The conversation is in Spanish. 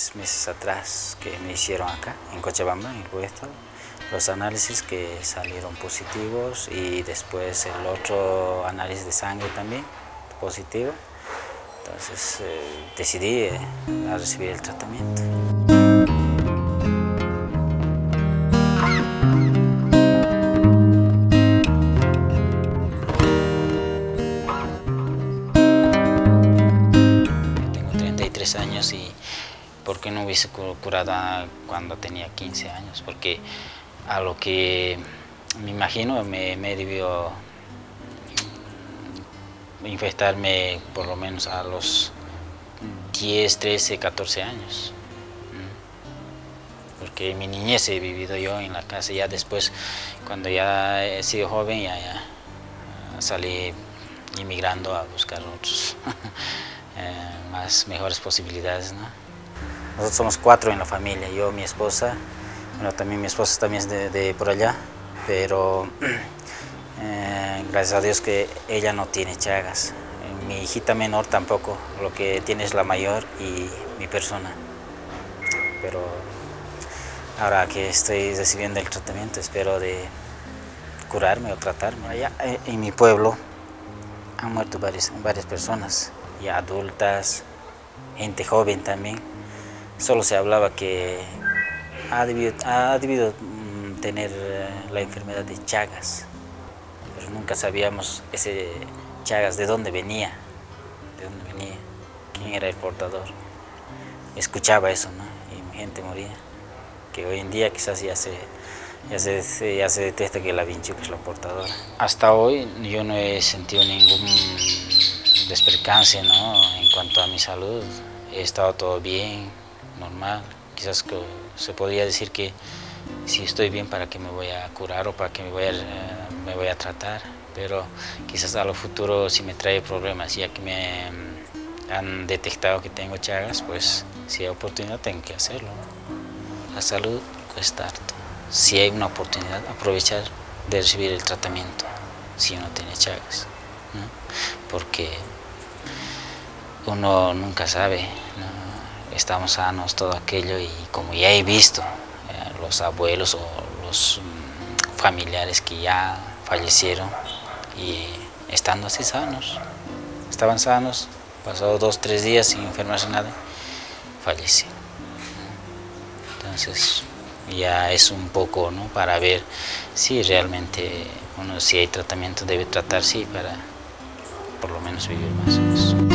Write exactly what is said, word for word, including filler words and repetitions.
seis meses atrás que me hicieron acá, en Cochabamba, en el puesto, los análisis que salieron positivos y después el otro análisis de sangre también positivo. Entonces eh, decidí eh, a recibir el tratamiento. Tengo treinta y tres años y ¿por qué no hubiese curado cuando tenía quince años? Porque a lo que me imagino me, me debió infectarme por lo menos a los diez, trece, catorce años. Porque mi niñez he vivido yo en la casa, ya después, cuando ya he sido joven, ya, ya salí inmigrando a buscar otros, eh, más mejores posibilidades, ¿no? Nosotros somos cuatro en la familia, yo, mi esposa, bueno, también mi esposa también es de, de por allá, pero eh, gracias a Dios que ella no tiene Chagas. Mi hijita menor tampoco, lo que tiene es la mayor y mi persona. Pero ahora que estoy recibiendo el tratamiento, espero de curarme o tratarme. Allá en mi pueblo han muerto varias, varias personas, ya adultas, gente joven también. Solo se hablaba que ha debido, ha debido tener la enfermedad de Chagas, pero nunca sabíamos ese Chagas de dónde venía, de dónde venía, quién era el portador. Escuchaba eso, ¿no? Y gente moría. Que hoy en día quizás ya se, ya se, ya se detecta que la vinchuca es la portadora. Hasta hoy yo no he sentido ningún despercance, ¿no? En cuanto a mi salud, he estado todo bien, normal. Quizás que se podría decir que si estoy bien, para qué me voy a curar o para qué me voy a, eh, me voy a tratar, pero quizás a lo futuro si me trae problemas, ya que me han detectado que tengo Chagas, pues si hay oportunidad tengo que hacerlo, ¿no? La salud cuesta harto. Si hay una oportunidad, aprovechar de recibir el tratamiento si uno tiene Chagas, ¿no? Porque uno nunca sabe, ¿no? Estamos sanos, todo aquello, y como ya he visto eh, los abuelos o los mm, familiares que ya fallecieron y estando así sanos, estaban sanos, pasó dos, tres días sin enfermarse nada, falleció. Entonces ya es un poco, ¿no?, para ver si realmente uno, si hay tratamiento, debe tratar, sí, para por lo menos vivir más.